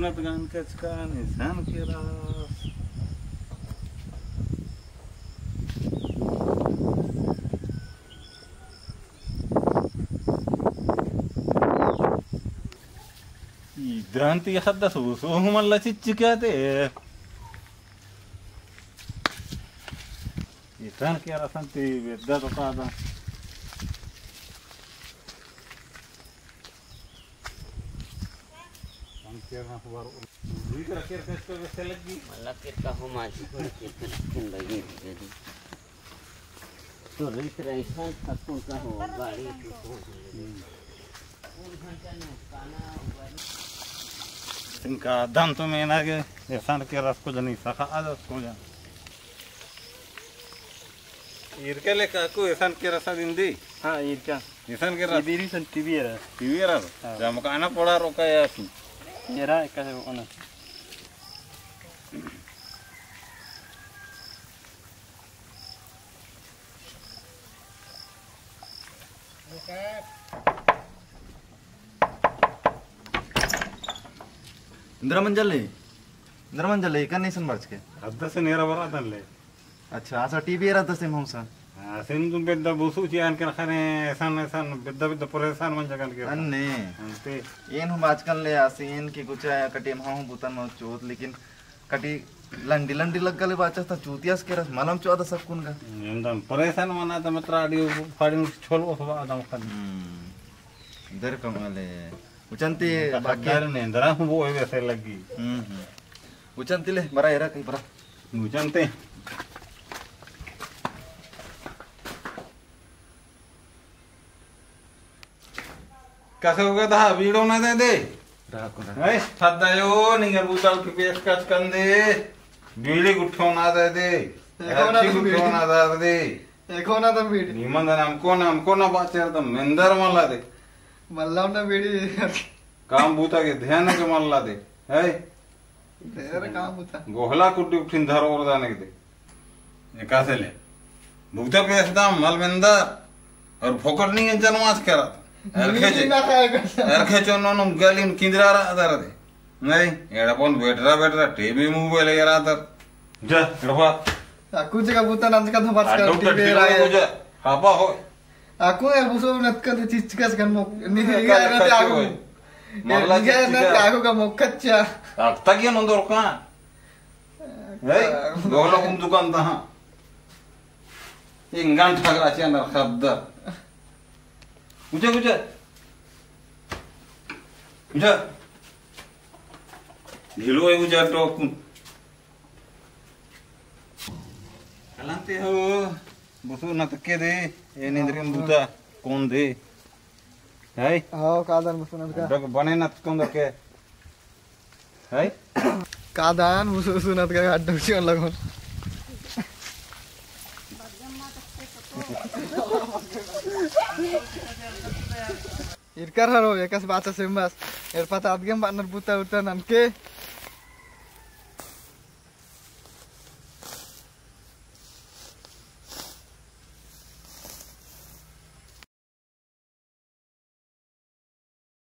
sunat gan kachkan isan kiras idranti hadda susu humalla chichikate isan kiras anti vedda to kada malah kita humaj kita lagi jadi तो रिस रईसा तकून का हो गाड़ी इनका दम तो में ना के ऐसा के रस को जनी सखा आज को जा ईर के ले का को ऐसा के रसा दिन दी हां ईर का ऐसा के रस बीरी सन टीवी रा जम का ना पड़ा रोका या की येरा का ओना इंद्रमंजल इका नहीं सन बच के अद्दा से नेरा बरा तले अच्छा आसा टीवी रा दसे मौसा सिन तुम बेद्दा बुसु ची आन के खने ऐसा बेद्दा बेद्दा परेशान मन जगन के अन्ने ते एन हम आजकल ले आसीन की कुछ कटे हम बुतन म चोत लेकिन कटी लंडी लंडी लग गले बाचा था चूतियास के रस मालूम चोदा सब कुन का एकदम परेशान मना त मत्र आडियो फाड़ी छोलो सब आदम खन इधर कमाले उचंती बाकी ने इंद्रा हम वो वैसे लगी उचंती ले बरा एरा कहीं बरा उचंते कैसे होगा था वीडियो ना दे दे है फद्दा यो निगर बुतल की पेश कच कंदे बीड़ी गुठो ना दे दे अच्छी गुठो ना दे एको ना तो बीड़ी निमन हमको ना बाचे तो मेंदर मल्ला दे मल्ला ना बीड़ी काम बूता के ध्यान के मल्ला दे है तेरे काम होता गोहला कुट्टी उठिन धर और जाने के दे ये कैसे ले बूता पेश दाम मलमेंदर और फोकट नहीं है जनवास करा erke chono num galin kindrara adar de nahi era pon betra tv mobile era adar ja erba aku jaga buta nanti kan thapas kan tv ra ja apa ho aku er buso nat kan chichkas kan mo ni ga na aku mala ga na aku ka mokkacha akta ki nondor ka hey dolo kum dukan ta ha ingan thagra chi andar khabda uja ढिलो है उजा talk Calanthe हो बसु न तके दे ए निंद्रियम बुता कौन दे है हां कादान बसु न का डग बने न कौन दके है कादान बसु न का अड्डो छी लगन Irkar haro ya kas baca sembas. Pata adgem partner buta utan anke